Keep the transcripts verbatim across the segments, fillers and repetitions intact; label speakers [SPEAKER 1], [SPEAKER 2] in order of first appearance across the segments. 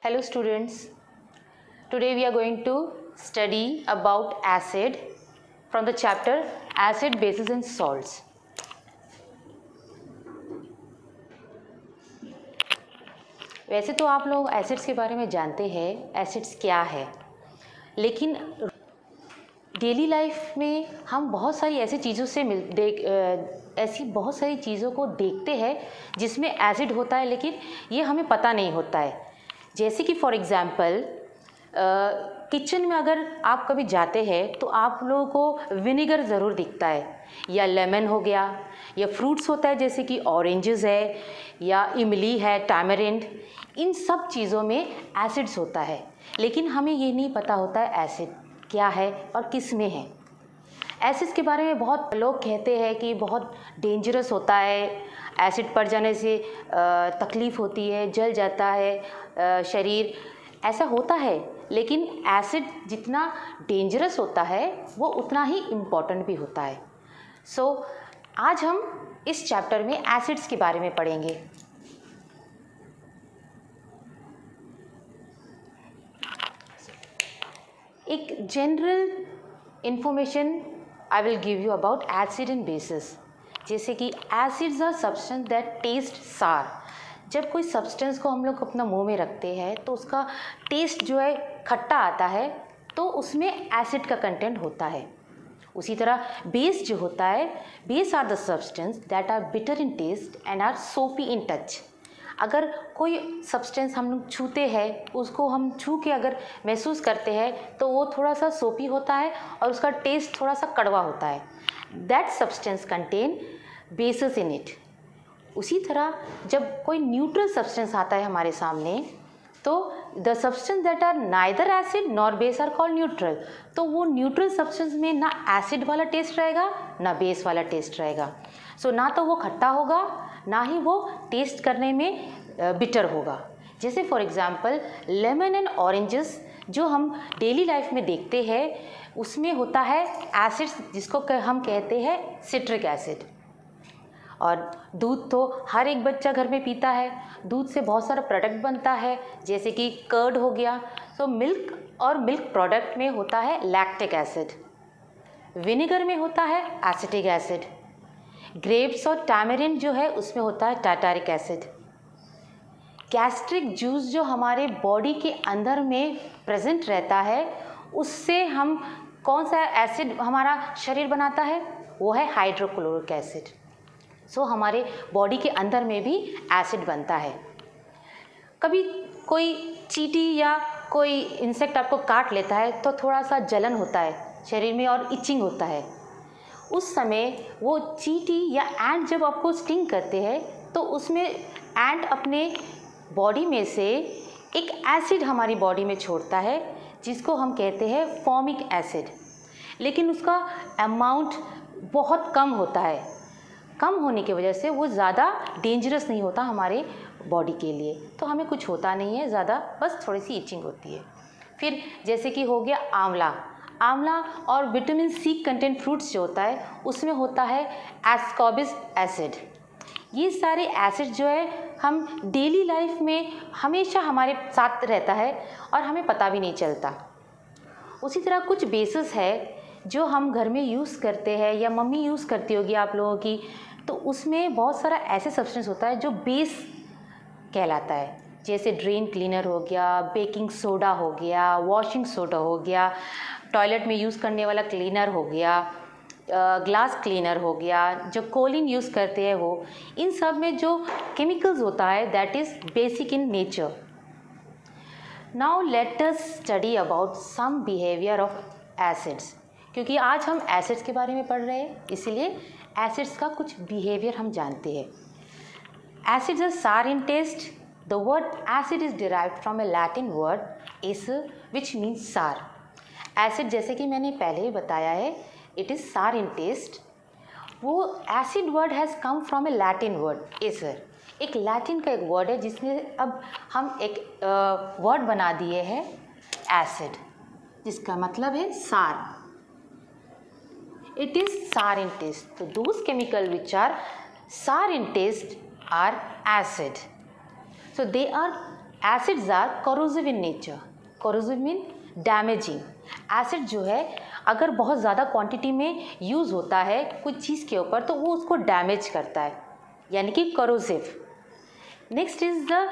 [SPEAKER 1] Hello students, today we are going to study about acid from the chapter Acid, Bases and Salts. वैसे तो आप लोग acids के बारे में जानते हैं, एसिड्स क्या है, लेकिन डेली लाइफ में हम बहुत सारी ऐसी चीज़ों से मिल देख ऐसी बहुत सारी चीज़ों को देखते हैं जिसमें एसिड होता है, लेकिन ये हमें पता नहीं होता है। जैसे कि फॉर एग्ज़ाम्पल किचन में अगर आप कभी जाते हैं तो आप लोगों को विनेगर ज़रूर दिखता है, या लेमन हो गया, या फ्रूट्स होता है जैसे कि ऑरेंजेस है या इमली है, टैमरिंड, इन सब चीज़ों में एसिड्स होता है, लेकिन हमें ये नहीं पता होता है एसिड क्या है और किस में है। एसिड्स के बारे में बहुत लोग कहते हैं कि बहुत डेंजरस होता है, एसिड पड़ जाने से तकलीफ़ होती है, जल जाता है शरीर, ऐसा होता है, लेकिन एसिड जितना डेंजरस होता है वो उतना ही इम्पॉर्टेंट भी होता है। सो so, आज हम इस चैप्टर में एसिड्स के बारे में पढ़ेंगे। एक general information I will give you about acid and bases. जैसे कि acids are substance that taste sour. जब कोई सब्सटेंस को हम लोग अपना मुंह में रखते हैं तो उसका टेस्ट जो है खट्टा आता है, तो उसमें एसिड का कंटेंट होता है। उसी तरह बेस जो होता है, base are the substance that are bitter in taste and are soapy in touch. अगर कोई सब्सटेंस हम लोग छूते हैं, उसको हम छू के अगर महसूस करते हैं तो वो थोड़ा सा सोपी होता है और उसका टेस्ट थोड़ा सा कड़वा होता है। That substance contain bases in it. उसी तरह जब कोई न्यूट्रल सब्सटेंस आता है हमारे सामने, तो the substance that are neither acid nor base are called neutral. तो वो न्यूट्रल सब्सटेंस में ना एसिड वाला टेस्ट रहेगा ना बेस वाला टेस्ट रहेगा। सो so, ना तो वो खट्टा होगा ना ही वो टेस्ट करने में बिटर होगा। जैसे for example lemon and oranges जो हम डेली लाइफ में देखते हैं, उसमें होता है एसिड जिसको हम कहते हैं सिट्रिक एसिड। और दूध तो हर एक बच्चा घर में पीता है, दूध से बहुत सारा प्रोडक्ट बनता है, जैसे कि कर्ड हो गया। तो मिल्क और मिल्क प्रोडक्ट में होता है लैक्टिक एसिड, विनेगर में होता है एसिटिक एसिड, ग्रेप्स और टैमरिंड जो है उसमें होता है टार्टारिक एसिड। गैस्ट्रिक जूस जो हमारे बॉडी के अंदर में प्रेजेंट रहता है, उससे हम कौन सा एसिड हमारा शरीर बनाता है, वो है हाइड्रोक्लोरिक एसिड। सो so, हमारे बॉडी के अंदर में भी एसिड बनता है। कभी कोई चींटी या कोई इंसेक्ट आपको काट लेता है तो थोड़ा सा जलन होता है शरीर में और इचिंग होता है। उस समय वो चींटी या एंट जब आपको स्टिंग करते हैं तो उसमें एंट अपने बॉडी में से एक एसिड हमारी बॉडी में छोड़ता है जिसको हम कहते हैं फॉर्मिक एसिड, लेकिन उसका अमाउंट बहुत कम होता है। कम होने की वजह से वो ज़्यादा डेंजरस नहीं होता हमारे बॉडी के लिए, तो हमें कुछ होता नहीं है ज़्यादा, बस थोड़ी सी इचिंग होती है। फिर जैसे कि हो गया आंवला। आंवला और विटामिन सी कंटेंट फ्रूट्स जो होता है उसमें होता है एस्कॉर्बिक एसिड। ये सारे एसिड जो है हम डेली लाइफ में हमेशा हमारे साथ रहता है और हमें पता भी नहीं चलता। उसी तरह कुछ बेसिस है जो हम घर में यूज़ करते हैं या मम्मी यूज़ करती होगी आप लोगों की, तो उसमें बहुत सारा ऐसे सब्सटेंस होता है जो बेस कहलाता है। जैसे ड्रेन क्लीनर हो गया, बेकिंग सोडा हो गया, वॉशिंग सोडा हो गया, टॉयलेट में यूज़ करने वाला क्लीनर हो गया, ग्लास क्लीनर हो गया, जो कोलिन यूज़ करते हैं वो, इन सब में जो केमिकल्स होता है that is basic in nature. Now let us study about some behaviour of acids. क्योंकि आज हम एसिड्स के बारे में पढ़ रहे हैं, इसीलिए एसिड्स का कुछ बिहेवियर हम जानते हैं। Acids are sour in taste. The word acid is derived from a Latin word acer which means sour. Acid जैसे कि मैंने पहले ही बताया है, it is sour in taste. वो acid word has come from a Latin word acer. एक Latin का एक वर्ड है जिसने अब हम एक वर्ड uh, बना दिए हैं एसिड, जिसका मतलब है सार। It is sour in taste. So those chemicals which are sour in taste are acid. So they are acids are corrosive in nature. corrosive mean damaging. Acid जो है अगर बहुत ज़्यादा क्वांटिटी में यूज़ होता है कुछ चीज़ के ऊपर तो वो उसको डैमेज करता है, यानी कि corrosive. Next is the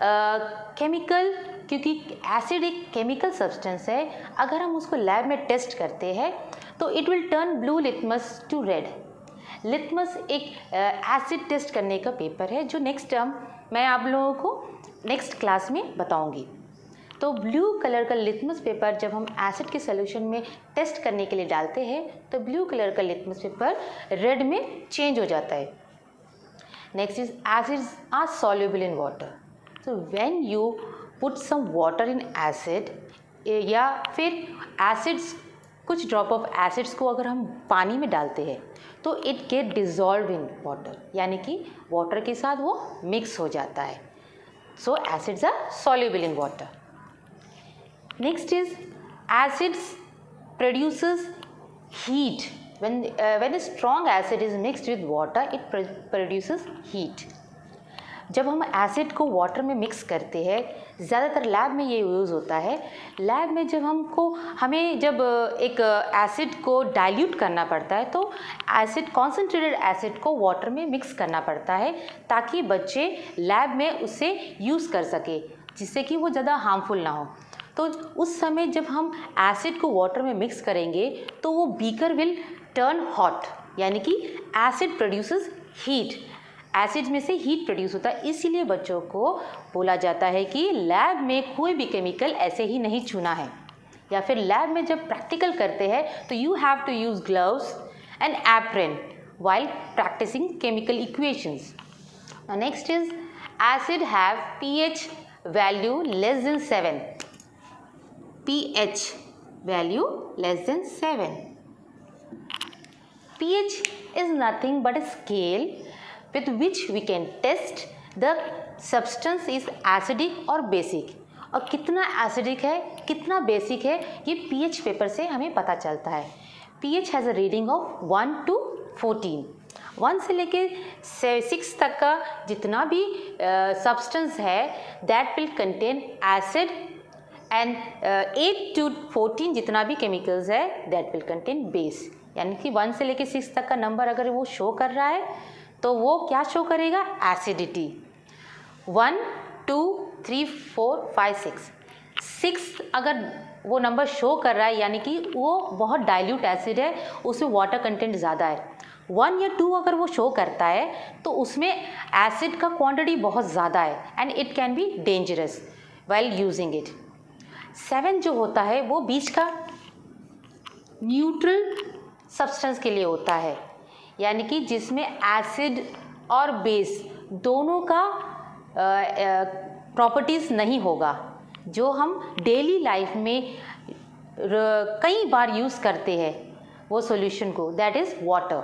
[SPEAKER 1] chemical, क्योंकि एसिड एक केमिकल सब्सटेंस है. अगर हम उसको लैब में टेस्ट करते हैं तो it will turn blue litmus to red. Litmus एक एसिड uh, टेस्ट करने का पेपर है जो नेक्स्ट टर्म मैं आप लोगों को नेक्स्ट क्लास में बताऊंगी. तो ब्लू कलर का लिटमस पेपर जब हम एसिड के सोल्यूशन में टेस्ट करने के लिए डालते हैं तो ब्लू कलर का लिटमस पेपर रेड में चेंज हो जाता है. Next is acids are soluble in water. So when you put some water in acid, या फिर एसिड्स कुछ ड्रॉप ऑफ एसिड्स को अगर हम पानी में डालते हैं तो it get dissolve in water, यानी कि वाटर के साथ वो मिक्स हो जाता है. So acids are soluble in water. Next is acids produces heat. when uh, when a strong acid is mixed with water it produces heat. जब हम एसिड को वाटर में मिक्स करते हैं, ज़्यादातर लैब में ये यूज़ होता है. लैब में जब हमको हमें जब एक एसिड को डाइल्यूट करना पड़ता है तो एसिड कॉन्सेंट्रेटेड एसिड को वाटर में मिक्स करना पड़ता है ताकि बच्चे लैब में उसे यूज़ कर सके, जिससे कि वो ज़्यादा हार्मफुल ना हो. तो उस समय जब हम एसिड को वाटर में मिक्स करेंगे तो वो बीकर विल टर्न हॉट, यानी कि एसिड प्रोड्यूसेस हीट. एसिड में से हीट प्रोड्यूस होता है. इसीलिए बच्चों को बोला जाता है कि लैब में कोई भी केमिकल ऐसे ही नहीं छूना है, या फिर लैब में जब प्रैक्टिकल करते हैं तो you have to use gloves and apron while practicing chemical equations. Now next is acid have pH value less than seven. pH value less than seven. pH is nothing but a scale with which we can test the substance is acidic or basic. और कितना acidic है कितना basic है ये pH paper से हमें पता चलता है. pH has a reading of one to fourteen. One से लेके सिक्स तक का जितना भी सब्सटेंस uh, है that will contain acid, and eight to fourteen जितना भी केमिकल्स है दैट विल कंटेन बेस. यानी कि वन से लेके सिक्स तक का नंबर अगर वो शो कर रहा है तो वो क्या शो करेगा? Acidity. One two three four five six six अगर वो नंबर शो कर रहा है यानी कि वो बहुत डाइल्यूट एसिड है, उसमें वाटर कंटेंट ज़्यादा है. वन या टू अगर वो शो करता है तो उसमें एसिड का क्वांटिटी बहुत ज़्यादा है and it can be dangerous while using it. Seven जो होता है वो बीच का न्यूट्रल सब्सटेंस के लिए होता है, यानी कि जिसमें एसिड और बेस दोनों का प्रॉपर्टीज़ नहीं होगा, जो हम डेली लाइफ में कई बार यूज़ करते हैं वो सॉल्यूशन को, that is water.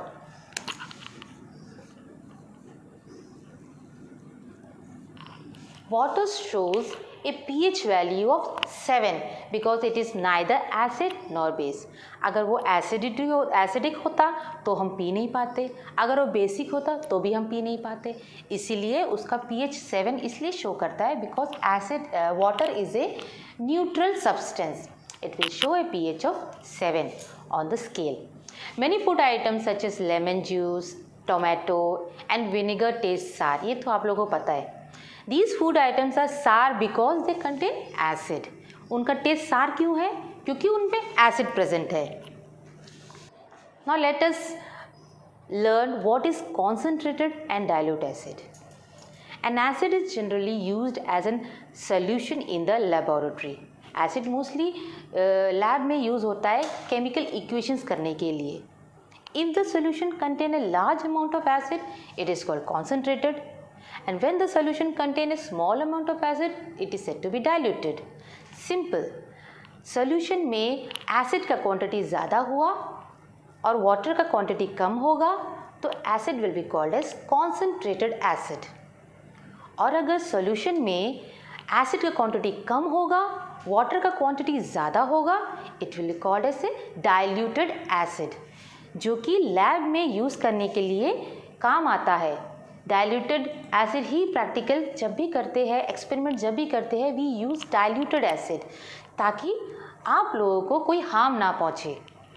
[SPEAKER 1] Water shows a pH value of seven because it is neither acid nor base. अगर वो एसिडिटी हो एसिडिक होता तो हम पी नहीं पाते, अगर वो बेसिक होता तो भी हम पी नहीं पाते. इसीलिए उसका pH सेवन इसलिए शो करता है because acid water is a neutral substance. It will show a pH of seven on the scale. Many food items such as lemon juice, tomato and vinegar taste sour. ये तो आप लोगों को पता है. These food items are sour because they contain acid. उनका taste sour क्यों है? क्योंकि उनपे एसिड प्रेजेंट है. Now let us learn what is concentrated and dilute acid. An acid is generally used as a solution in the laboratory. Acid mostly lab में use होता है chemical equations करने के लिए. If the solution contain a large amount of acid, it is called concentrated. And when the solution contain a small amount of acid, it is said to be diluted. Simple. Solution में acid का quantity ज़्यादा हुआ और water का quantity कम होगा तो acid will be called as concentrated acid. और अगर सॉल्यूशन में एसिड का क्वांटिटी कम होगा, वाटर का क्वांटिटी ज़्यादा होगा, it will be called as a diluted acid, जो कि लैब में यूज़ करने के लिए काम आता है. डाइल्यूटेड एसिड ही प्रैक्टिकल जब भी करते हैं, एक्सपेरिमेंट जब भी करते हैं, वी यूज़ डाइल्यूटेड एसिड ताकि आप लोगों को कोई हार्म ना पहुँचे।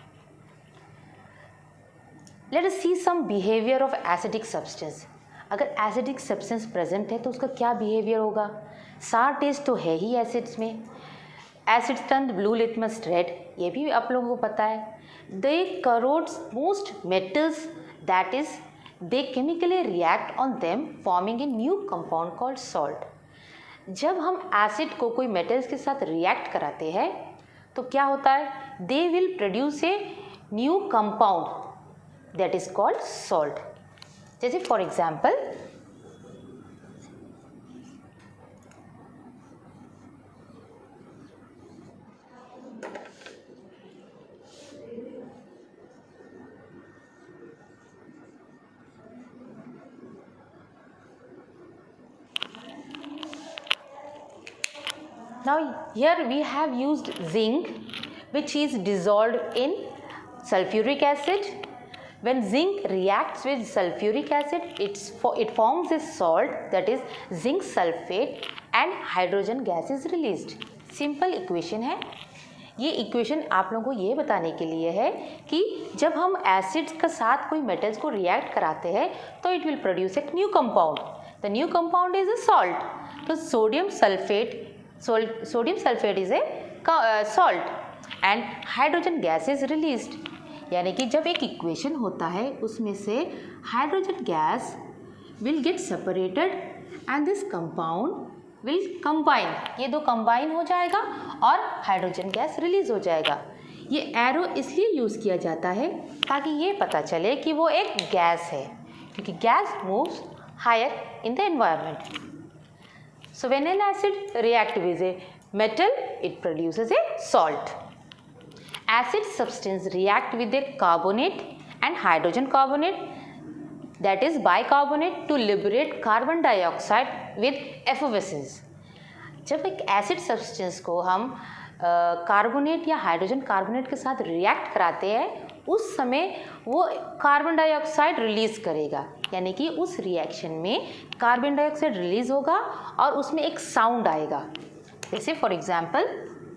[SPEAKER 1] Let us see some behaviour of acidic substance. अगर एसिडिक सब्सटेंस प्रेजेंट है तो उसका क्या बिहेवियर होगा। सार टेस्ट तो है ही एसिड्स में। Acid turn blue litmus red, ये भी आप लोगों को पता है। They corrodes most metals, that is they chemically react on them forming a new compound called salt. जब हम एसिड को कोई मेटल्स के साथ रिएक्ट कराते हैं तो क्या होता है, they will produce a new compound that is called salt. जैसे for example now here we have used zinc which is dissolved in sulfuric acid. When zinc reacts with sulfuric acid, it's for, it forms a salt that is zinc sulfate and hydrogen gas is released. Simple equation है। ये equation आप लोगों को ये बताने के लिए है कि जब हम एसिड्स के साथ कोई मेटल्स को रिएक्ट कराते हैं तो it will produce a new compound. The new compound is a salt. तो sodium sulphate sodium sulphate is a salt and hydrogen gas is released. यानी कि जब एक इक्वेशन होता है उसमें से hydrogen gas will get separated and this compound will combine, ये दो कंबाइन हो जाएगा और हाइड्रोजन गैस रिलीज हो जाएगा। ये एरो इसलिए यूज़ किया जाता है ताकि ये पता चले कि वो एक गैस है, क्योंकि gas moves higher in the environment. So when an acid react with a metal it produces a salt. Acid substance react with a carbonate and hydrogen carbonate, that is bicarbonate, to liberate carbon dioxide with effervescence. जब एक acid substance को हम carbonate या hydrogen carbonate के साथ react कराते हैं उस समय वो कार्बन डाइऑक्साइड रिलीज़ करेगा। यानी कि उस रिएक्शन में कार्बन डाइऑक्साइड रिलीज़ होगा और उसमें एक साउंड आएगा। जैसे for example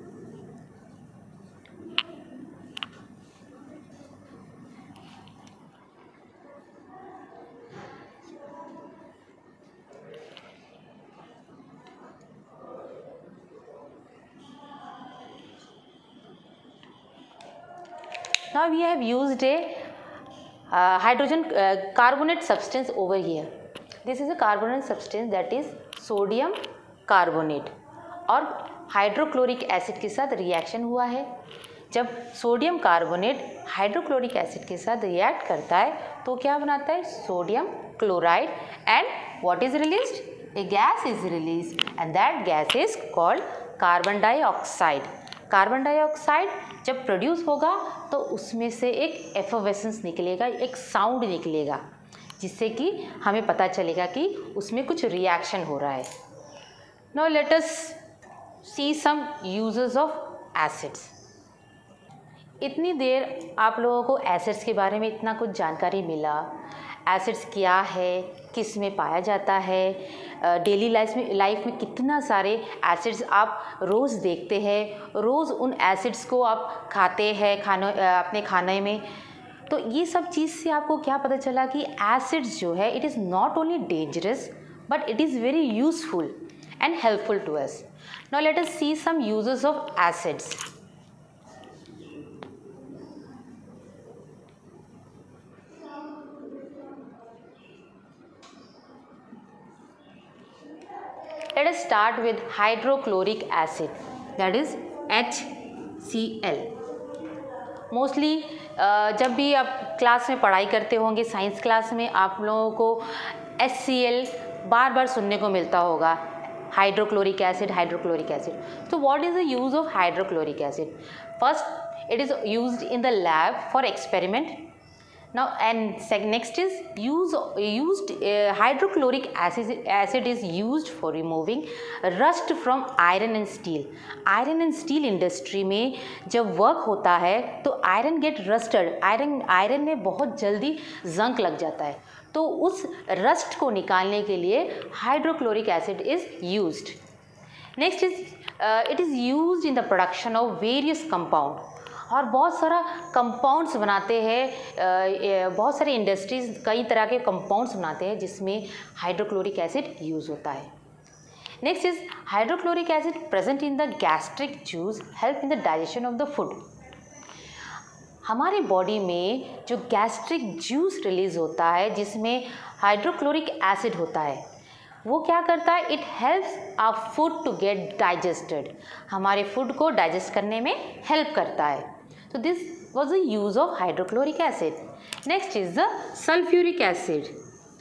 [SPEAKER 1] now we have used a uh, hydrogen uh, carbonate substance over here. This is a carbonate substance that is sodium carbonate और हाइड्रोक्लोरिक एसिड के साथ रिएक्शन हुआ है। जब सोडियम कार्बोनेट हाइड्रोक्लोरिक एसिड के साथ रिएक्ट करता है तो क्या बनाता है, sodium chloride, and what is released, a gas is released and that gas is called carbon dioxide. Carbon dioxide जब प्रोड्यूस होगा तो उसमें से एक एफर्वेसेंस निकलेगा, एक साउंड निकलेगा, जिससे कि हमें पता चलेगा कि उसमें कुछ रिएक्शन हो रहा है। Now let us see some uses of acids. इतनी देर आप लोगों को एसिड्स के बारे में इतना कुछ जानकारी मिला, एसिड्स क्या है, किस में पाया जाता है, डेली लाइफ में लाइफ में कितना सारे एसिड्स आप रोज़ देखते हैं, रोज़ उन एसिड्स को आप खाते हैं खानों अपने खाने में। तो ये सब चीज़ से आपको क्या पता चला कि एसिड्स जो है it is not only dangerous but it is very useful and helpful to us. Now let us see some uses of acids. Let us start with hydrochloric acid, that is H C L. Mostly जब भी आप class में पढ़ाई करते होंगे, science class में, आप लोगों को एच सी एल बार बार सुनने को मिलता होगा, हाइड्रोक्लोरिक एसिड हाइड्रोक्लोरिक एसिड। तो what is the use of hydrochloric acid? First, it is used in the lab for experiment. Now and sec- next is use used uh, hydrochloric acid acid is used for removing rust from iron and steel. Iron and steel industry में जब work होता है तो iron get rusted, iron iron में बहुत जल्दी junk लग जाता है, तो उस रस्ट को निकालने के लिए hydrochloric acid is used. Next is it is used in the production of various compound. और बहुत सारा कंपाउंड्स बनाते हैं, बहुत सारे इंडस्ट्रीज कई तरह के कंपाउंड्स बनाते हैं जिसमें हाइड्रोक्लोरिक एसिड यूज़ होता है. Next is hydrochloric acid present in the gastric juice help in the digestion of the food. हमारी बॉडी में जो गैस्ट्रिक जूस रिलीज होता है जिसमें हाइड्रोक्लोरिक एसिड होता है, वो क्या करता है, it helps our food to get digested. हमारे फूड को डाइजेस्ट करने में हेल्प करता है. So this was the use of hydrochloric acid. Next is the sulfuric acid.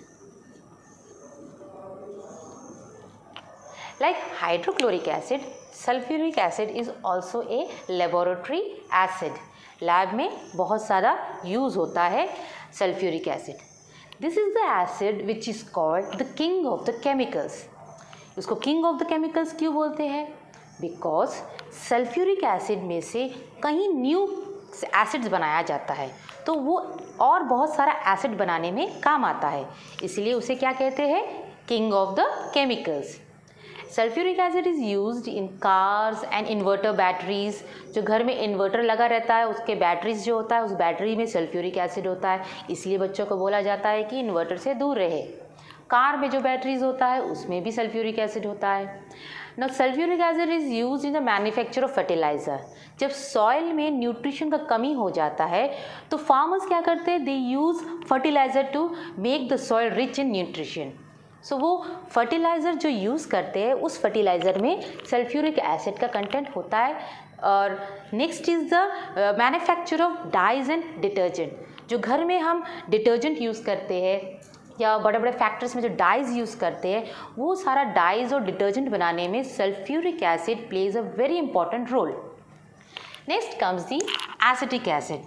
[SPEAKER 1] Like hydrochloric acid, sulfuric acid is also a laboratory acid. Lab में बहुत सारा use होता है sulfuric acid. This is the acid which is called the king of the chemicals. उसको king of the chemicals क्यों बोलते हैं? Because sulphuric acid में से कहीं न्यू एसिड्स बनाया जाता है, तो वो और बहुत सारा एसिड बनाने में काम आता है, इसलिए उसे क्या कहते हैं, king of the chemicals. Sulphuric acid is used in cars and inverter batteries. जो घर में इन्वर्टर लगा रहता है उसके बैटरीज जो होता है उस बैटरी में सल्फ्यूरिक एसिड होता है, इसलिए बच्चों को बोला जाता है कि इन्वर्टर से दूर रहे. कार में जो बैटरीज होता है उसमें भी सल्फ्यूरिक एसिड होता है. Now sulfuric acid is used in the manufacture of fertilizer. जब सॉइल में न्यूट्रिशन का कमी हो जाता है तो फार्मर्स क्या करते हैं, they use fertiliser to make the soil rich in nutrition. So वो फर्टिलाइज़र जो यूज़ करते हैं उस फर्टिलाइज़र में सल्फ्यूरिक एसिड का कंटेंट होता है. और next is the manufacture of dyes and detergent. जो घर में हम डिटर्जेंट यूज़ करते हैं या बड़े बड़े फैक्ट्रीज में जो डाइज़ यूज़ करते हैं, वो सारा डाइज़ और डिटर्जेंट बनाने में sulphuric acid plays a very important role. Next comes the acetic acid.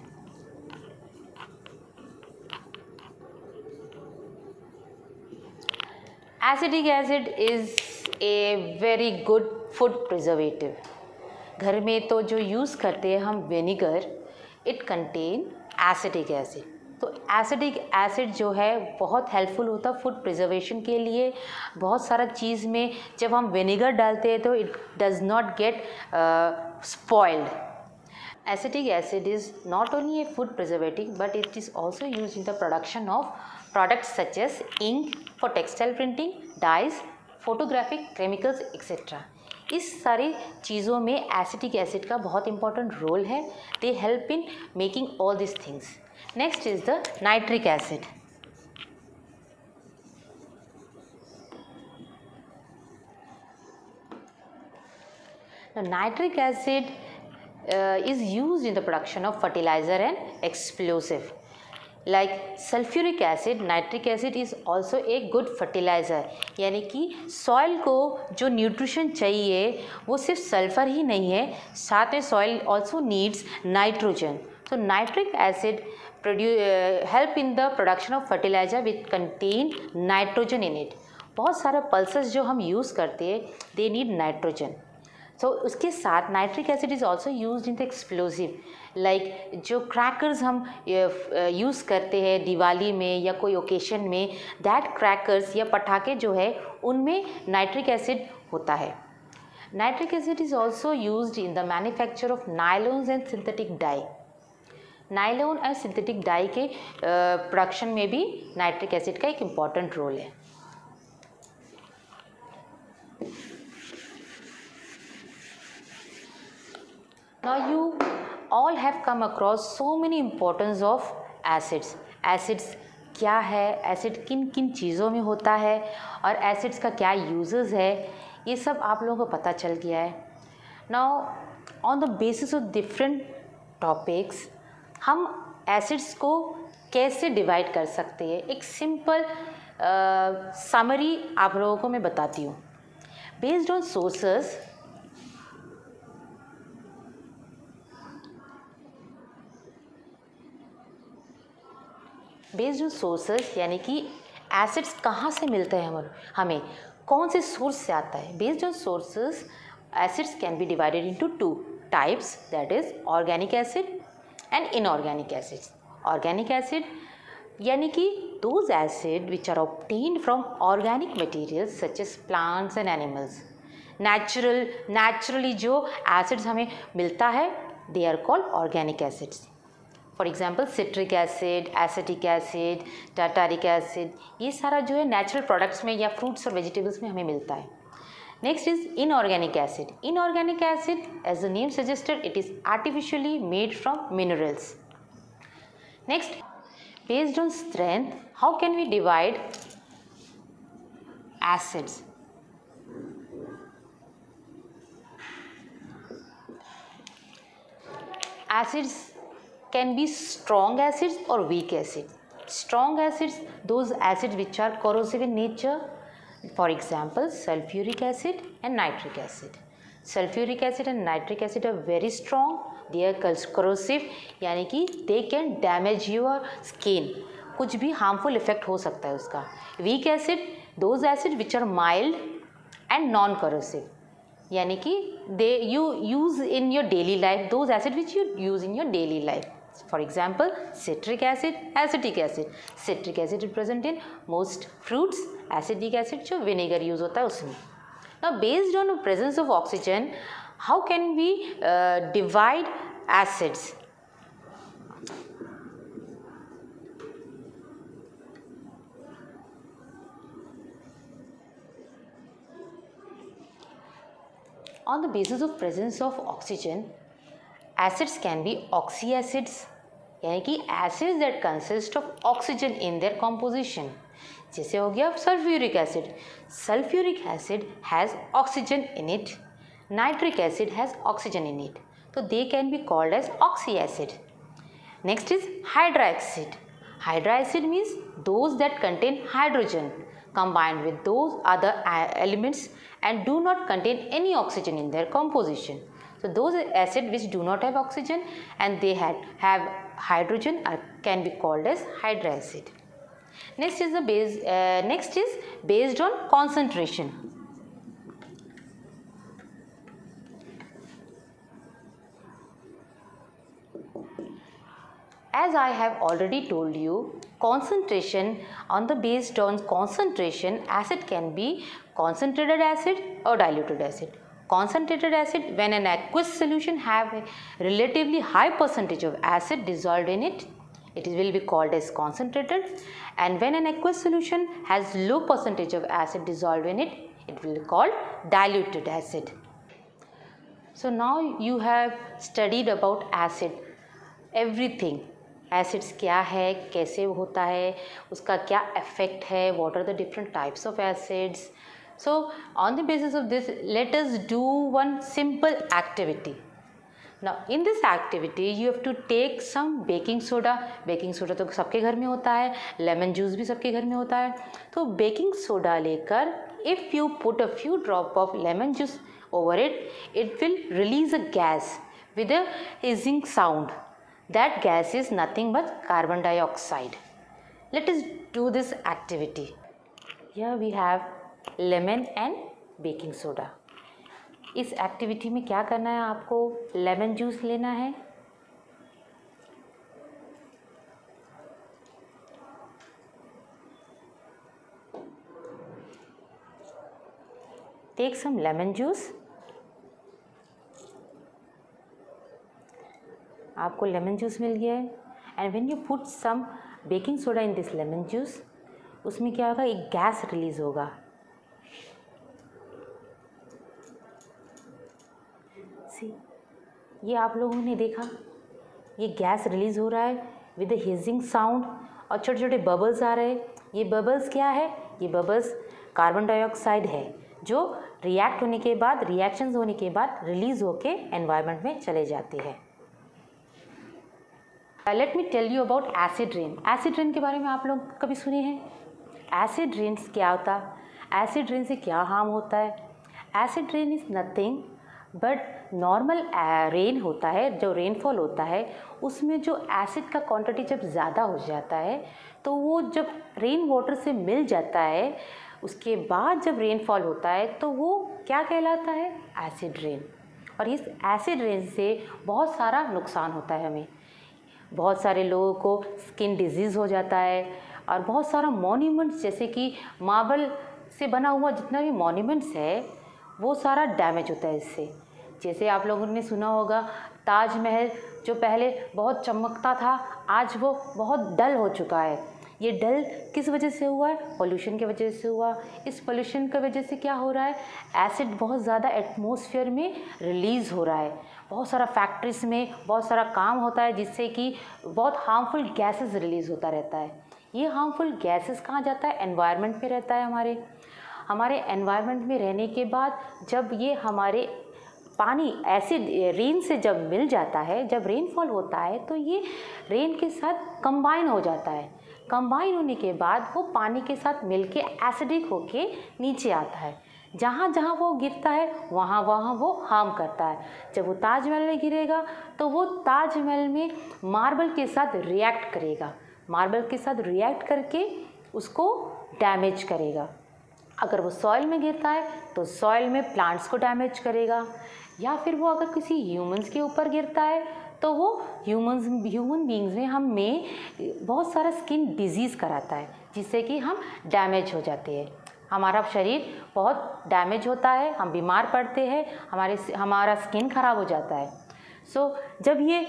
[SPEAKER 1] Acetic acid is a very good food preservative. घर में तो जो यूज़ करते हैं हम vinegar, it contain acetic acid. तो एसिडिक एसिड जो है बहुत हेल्पफुल होता है फूड प्रिजर्वेशन के लिए. बहुत सारा चीज़ में जब हम विनेगर डालते हैं तो it does not get spoiled. Acetic acid is not only a food preservative but it is also use in the production of products such as ink for textile printing, dyes, photographic chemicals etcetera. इस सारी चीज़ों में acetic acid का बहुत important role है. They help in making all this things. Next is the nitric acid. Now nitric acid uh, is used in the production of fertilizer and explosive. Like sulfuric acid, nitric acid is also a good fertilizer. यानी कि soil को जो nutrition चाहिए वो सिर्फ sulphur ही नहीं है, साथ में soil also needs nitrogen. So nitric acid produce uh, help in the production of fertilizer which contain nitrogen in it. बहुत सारे पल्सेस जो हम यूज़ करते हैं they need nitrogen. So उसके साथ nitric acid is also use in the explosive. Like जो crackers हम यूज़ करते हैं दिवाली में या कोई ओकेशन में, दैट क्रैकर्स या पटाखे जो है उनमें नाइट्रिक एसिड होता है. Nitric acid is also use in the manufacture of nylons and synthetic dye. Nylon और सिंथेटिक डाई के प्रोडक्शन में भी नाइट्रिक एसिड का एक इम्पॉर्टेंट रोल है. Now you all have come across so many importance of acids. Acids क्या है, acid किन किन चीज़ों में होता है और एसिड्स का क्या यूजेस है, ये सब आप लोगों को पता चल गया है. Now on the basis of different topics हम एसिड्स को कैसे डिवाइड कर सकते हैं, एक सिंपल समरी आप लोगों को मैं बताती हूँ. Based on sources based on sources यानी कि एसिड्स कहाँ से मिलते हैं हम हमें कौन से सोर्स से आता है. Based on sources acids can be divided into two types, that is organic acid and inorganic acids. Organic acid यानी कि those acid which are obtained from organic materials such as plants and animals. Natural naturally जो acids हमें मिलता है they are called organic acids. For example citric acid, acetic acid, tartaric acid, ये सारा जो है नेचुरल प्रोडक्ट्स में या फ्रूट्स और वेजिटेबल्स में हमें मिलता है. Next is inorganic acid. Inorganic acid as the name suggested it is artificially made from minerals. Next, based on strength, how can we divide acids? Acids can be strong acids or weak acids. Strong acids, those acids which are corrosive in nature, for example sulfuric acid and nitric acid. Sulfuric acid and nitric acid are very strong. They are corrosive यानी कि they can damage your skin. कुछ भी harmful effect हो सकता है उसका. Weak acid, those acids which are mild and non-corrosive यानी कि they you use in your daily life, those acids which you use in your daily life. For example citric acid, acetic acid. Citric acid is present in most fruits. Acetic acid जो vinegar use होता है उसमें. Now based on the presence of oxygen, how can we uh, divide acids? On the basis of presence of oxygen, acids can be oxyacids यानी कि acids that consist of oxygen in their composition. जैसे हो गया sulphuric acid. Sulphuric acid has oxygen in it, nitric acid has oxygen in it, तो they can be called as oxy acid. Next is hydra acid. Hydra acid means those that contain hydrogen combined with those other elements and do not contain any oxygen in their composition. So those acids which do not have oxygen and they had have hydrogen are, can be called as hydra acid. Next is the base. Uh, next is based on concentration. As I have already told you, concentration on the based on concentration, acid can be concentrated acid or diluted acid. Concentrated acid, when an aqueous solution have a relatively high percentage of acid dissolved in it, it will be called as concentrated, and when an aqueous solution has low percentage of acid dissolved in it, it will be called diluted acid. So now you have studied about acid, everything. Acids क्या है, कैसे होता है, उसका क्या effect है, what are the different types of acids. So on the basis of this let us do one simple activity. Now in this activity you have to take some baking soda. Baking soda तो सबके घर में होता है, lemon juice भी सबके घर में होता है. तो बेकिंग सोडा लेकर if you put a few drop of lemon juice over it, it will release a gas with a hissing sound. That gas is nothing but carbon dioxide. Let us do this activity. Here we have lemon and baking soda. इस activity में क्या करना है आपको? Lemon juice लेना है, take some lemon juice. आपको lemon juice मिल गया है and when you put some baking soda in this lemon juice, उसमें क्या होगा, एक गैस रिलीज होगा. सी, ये आप लोगों ने देखा, ये गैस रिलीज हो रहा है विद अ हिजिंग साउंड और छोटे छोटे बबल्स आ रहे हैं. ये बबल्स क्या है? ये बबल्स कार्बन डाइऑक्साइड है जो रिएक्ट होने के बाद, रिएक्शंस होने के बाद रिलीज होके एनवायरनमेंट में चले जाते हैं. Let me tell you about acid rain. Acid rain के बारे में आप लोग कभी सुने हैं? एसिड रेन क्या होता है? एसिड रेन से क्या हार्म होता है? Acid rain is nothing but normal rain होता है, जो रेनफॉल होता है, उसमें जो एसिड का क्वांटिटी जब ज़्यादा हो जाता है तो वो जब रेन वाटर से मिल जाता है, उसके बाद जब रेनफॉल होता है तो वो क्या कहलाता है? Acid rain. और इस एसिड रेन से बहुत सारा नुकसान होता है हमें। बहुत सारे लोगों को स्किन डिजीज़ हो जाता है और बहुत सारा मॉन्यूमेंट्स, जैसे कि मार्बल से बना हुआ जितना भी मॉन्यूमेंट्स है वो सारा डैमेज होता है इससे। जैसे आप लोगों ने सुना होगा ताजमहल जो पहले बहुत चमकता था, आज वो बहुत डल हो चुका है। ये डल किस वजह से हुआ है? पोल्यूशन की वजह से हुआ। इस पोल्यूशन की वजह से क्या हो रहा है? एसिड बहुत ज़्यादा एटमॉस्फेयर में रिलीज़ हो रहा है। बहुत सारा फैक्ट्रीज में बहुत सारा काम होता है जिससे कि बहुत हार्मफुल गैसेस रिलीज़ होता रहता है। ये हार्मफुल गैसेस कहाँ जाता है? एनवायरनमेंट में रहता है। हमारे हमारे एनवायरनमेंट में रहने के बाद जब ये हमारे पानी एसिड रेन से जब मिल जाता है, जब रेनफॉल होता है तो ये रेन के साथ कंबाइन हो जाता है। कंबाइन होने के बाद वो पानी के साथ मिलके एसिडिक होके नीचे आता है। जहाँ जहाँ वो गिरता है वहाँ वहाँ वो हार्म करता है। जब वो ताजमहल में गिरेगा तो वो ताजमहल में मार्बल के साथ रिएक्ट करेगा, मार्बल के साथ रिएक्ट करके उसको डैमेज करेगा। अगर वो सॉइल में गिरता है तो सॉइल में प्लांट्स को डैमेज करेगा, या फिर वो अगर किसी ह्यूमंस के ऊपर गिरता है तो वो ह्यूमंस ह्यूमन बींग्स में हम में बहुत सारा स्किन डिजीज़ कराता है, जिससे कि हम डैमेज हो जाते हैं। हमारा शरीर बहुत डैमेज होता है, हम बीमार पड़ते हैं, हमारे हमारा स्किन खराब हो जाता है। सो so, जब ये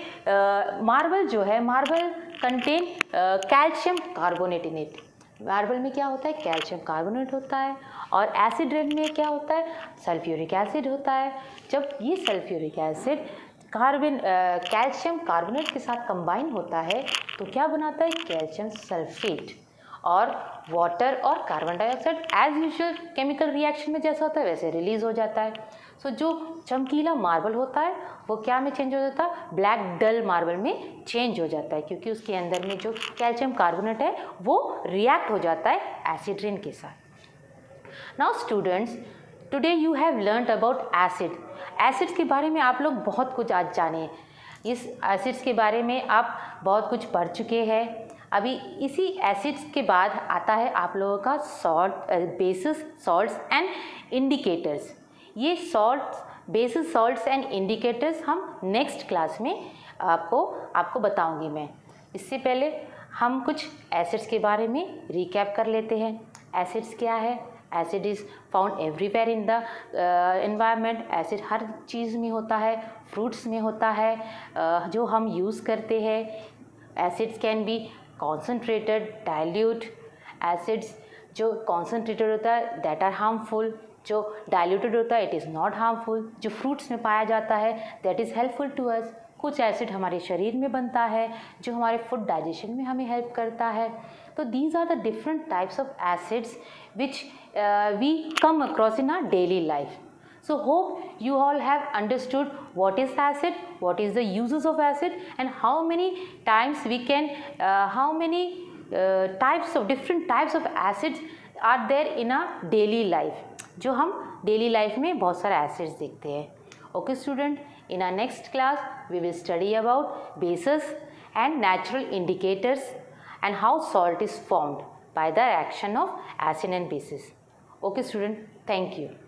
[SPEAKER 1] मार्बल जो है, marble contain calcium carbonate in it. Marble में क्या होता है? कैल्शियम कार्बोनेट होता है। और एसिड रेन में क्या होता है? सल्फ्यूरिक एसिड होता है। जब ये sulphuric acid carbon calcium carbonate के साथ कंबाइन होता है तो क्या बनाता है? Calcium sulphate. और वाटर और carbon dioxide as usual chemical reaction में जैसा होता है वैसे रिलीज हो जाता है। सो so, जो चमकीला मार्बल होता है वो क्या में चेंज हो जाता है? ब्लैक डल मार्बल में चेंज हो जाता है, क्योंकि उसके अंदर में जो कैल्शियम कार्बोनेट है वो रिएक्ट हो जाता है एसिड रेन के साथ। Now students, today you have learned about acid. Acids के बारे में आप लोग बहुत कुछ आज जाने। इस एसिड्स के बारे में आप बहुत कुछ पढ़ चुके हैं। अभी इसी एसिड्स के बाद आता है आप लोगों का salt, bases, salts and indicators. ये salts, bases, salts and indicators हम नेक्स्ट क्लास में आपको आपको बताऊंगी मैं। इससे पहले हम कुछ एसिड्स के बारे में रिकैप कर लेते हैं। एसिड्स क्या है? Acid is found everywhere in the environment. Acid हर चीज़ में होता है, फ्रूट्स में होता है, uh, जो हम यूज़ करते हैं। Acids can be concentrated, dilute. Acids जो कॉन्सनट्रेटेड होता है दैट आर हार्मफुल, जो डाइल्यूटेड होता है इट इज़ नॉट हार्मफुल। जो फ्रूट्स में पाया जाता है that is helpful to us. कुछ एसिड हमारे शरीर में बनता है जो हमारे फूड डाइजेशन में हमें हेल्प करता है। तो these are the different types of acids which uh, we come across in our daily life. So hope you all have understood what is acid, what is the uses of acid, and how many times we can, uh, how many uh, types of different types of acids are there in our daily life, जो हम daily life में बहुत सारे acids देखते हैं। Okay student, in our next class we will study about bases and natural indicators and how salt is formed by the action of acid and bases. Okay student, thank you.